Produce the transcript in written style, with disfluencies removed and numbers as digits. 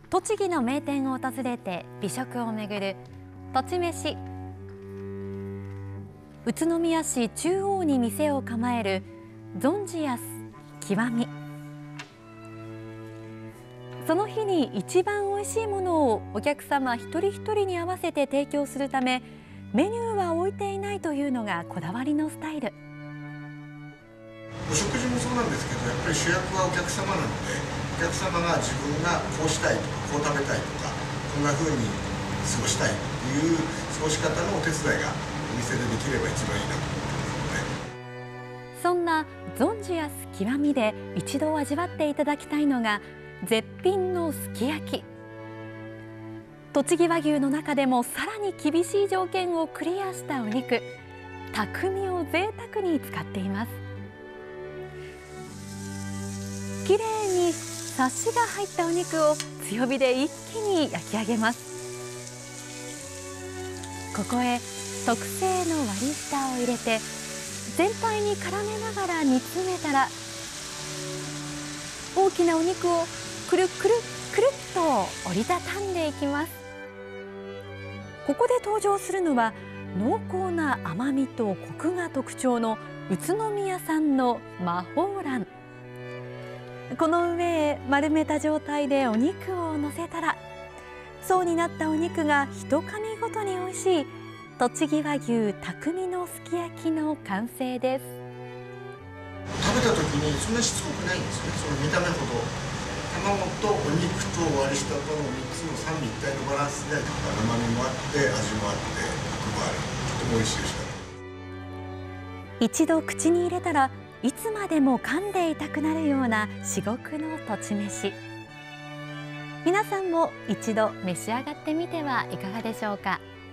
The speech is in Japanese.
栃木の名店を訪れて美食をめぐる栃めし。宇都宮市中央に店を構えるゾンジヤス極み。その日に一番おいしいものをお客様一人一人に合わせて提供するため、メニューは置いていないというのがこだわりのスタイル。 お食事もそうなんですけど、やっぱり主役はお客様なので、お客様が自分がこうしたいとか、こう食べたいとか、こんな風に過ごしたいという過ごし方のお手伝いがお店でできれば一番いいなと思ってますので。 そんなゾンジヤス極みで一度味わっていただきたいのが絶品のすき焼き。栃木和牛の中でもさらに厳しい条件をクリアしたお肉、匠を贅沢に使っています。きれいにサシが入ったお肉を強火で一気に焼き上げます。ここへ特製の割り下を入れて全体に絡めながら煮詰めたら、大きなお肉をくるくるくるっと折りたたんでいきます。ここで登場するのは濃厚な甘みとコクが特徴の宇都宮産の魔法卵。この上へ丸めた状態でお肉を乗せたら、層になったお肉が一噛みごとに美味しい栃木和牛匠のすき焼きの完成です。 食べた時にそんなしつこくないんですよね。その見た目ほど卵とお肉と割り下との3つの三位一体のバランスで、甘みもあって味もあってコクもある、とても美味しいでした。 一度口に入れたらいつまでも噛んでいたくなるような至極の栃めし。皆さんも一度召し上がってみてはいかがでしょうか。